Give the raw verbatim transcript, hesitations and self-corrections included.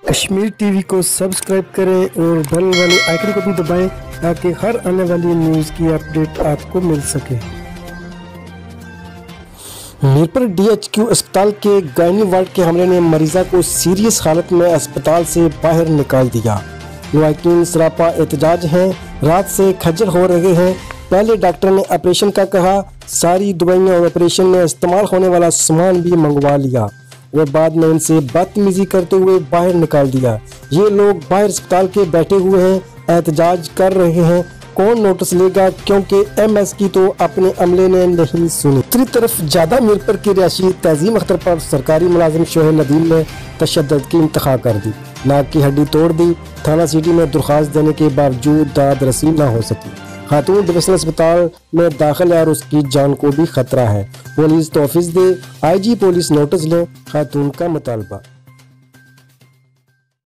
Kashmir T V کو subscribe کریں اور بیل والے آئیکن کو بھی دبائیں تاکہ ہر آنے والی نیوز کی اپڈیٹ آپ کو مل سکے۔ میرپور ڈی ایچ کیو اسپتال کے گائنی وارڈ کے حملے نے مریضہ کو سیریس حالت میں اسپتال سے باہر نکال دیا۔ لواحقین سراپا احتجاج ہیں، رات سے کھجل ہو رہے ہیں۔ پہلے ڈاکٹر نے آپریشن کا کہا، ساری دوائیاں اور آپریشن میں استعمال ہونے والا سامان بھی منگوا لیا اور بعد میں ان سے بدتمیزی کرتے ہوئے باہر نکال دیا۔ یہ لوگ باہر اسپتال کے بیٹھے ہوئے ہیں، احتجاج کر رہے ہیں۔ کون نوٹس لے گا، کیونکہ ایم ایس کی تو اپنے عملے نے نہیں سنی۔ دوسری طرف جادہ میرپور کی رہائشی تنظیم اختر پر سرکاری ملازم شعیب ندیم نے تشدد کی انتہا کر دی، ناک کی ہڈی توڑ دی۔ تھانہ سٹی میں درخواست دینے کے باوجود داد رسی نہ ہو سکی۔ خاتون ڈویژنل اسپتال میں داخل ہے اور اس کی جان کو بھی خطرہ ہے۔ پولیس تحفظ دے، آئی جی پولیس نوٹس لیں، خاتون کا مطالبہ۔